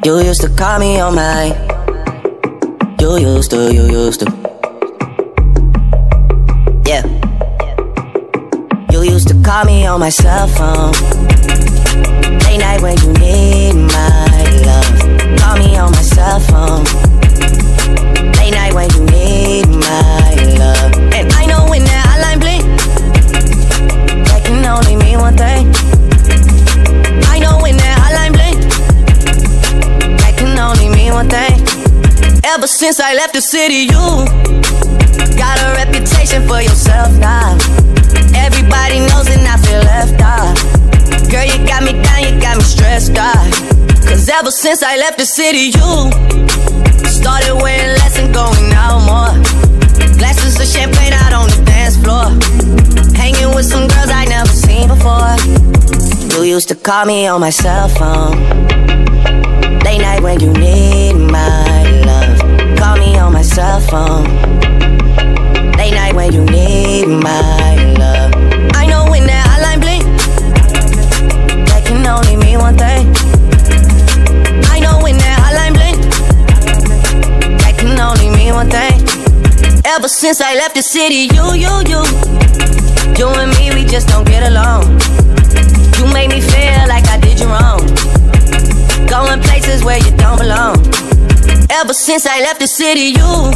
You used to call me on my. You used to. Yeah. You used to call me on my cell phone. Late night when you need my love. Call me on my cell phone. Late night when you need my love. And I know when that hotline bling, that can only mean one thing. I know when that hotline bling, that can only mean one thing. Ever since I left the city, you got a reputation for yourself now. Everybody knows and I feel left out. Girl, you got me down, you got me stressed out. Cause ever since I left the city, you started wearing less and going out more. Glasses of champagne out on the dance floor. Hanging with some girls I never seen before. You used to call me on my cell phone. Late night when you need my love. Call me on my cell phone. Late night when you need my love. I know when that hotline bling, that can only mean one thing. I know when that hotline bling, that can only mean one thing. Ever since I left the city, you and me, we just don't get along. You made me feel like I did you wrong. Going places where you don't belong. Ever since I left the city,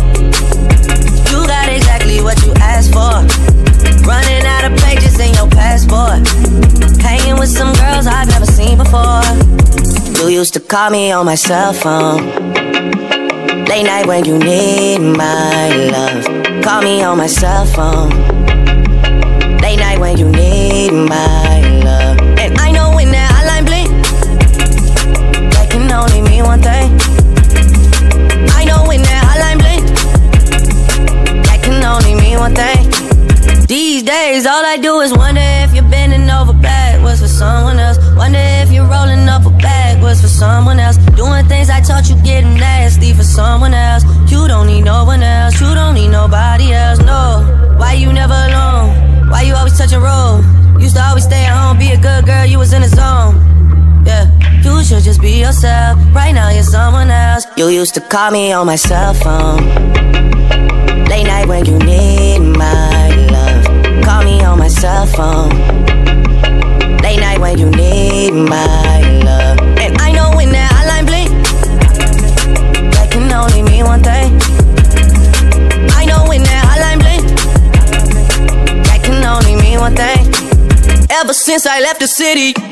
you got exactly what you asked for. Running out of pages in your passport. Hanging with some girls I've never seen before. You used to call me on my cell phone. Late night when you need my love. Call me on my cell phone. Late night when you need my love. And I know when that hotline bling, that can only mean one thing. I know when that hotline bling, that can only mean one thing. These days all I do is wonder if you're bending over backwards for someone else. Wonder if you're rolling up or backwards for someone else. Doing things I taught you getting nasty for someone else. You don't need no one else, you don't need nobody else, no. Why you never alone? Why you always touch and roll? Used to always stay at home, be a good girl, you was in the zone. Yeah, you should just be yourself. Right now you're someone else. You used to call me on my cell phone. Late night when you need my love. Call me on my cell phone. Late night when you need my love. And I know when that hotline bling, that can only mean one thing. I know when that hotline bling, that can only mean one thing. Ever since I left the city,